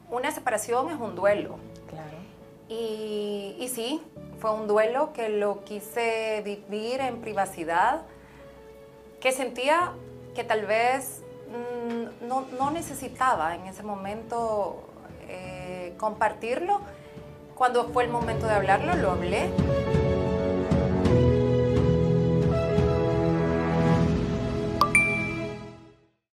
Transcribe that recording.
una separación es un duelo. Claro. Y sí, fue un duelo que lo quise vivir en privacidad, que sentía que tal vez no necesitaba en ese momento compartirlo. Cuando fue el momento de hablarlo, lo hablé.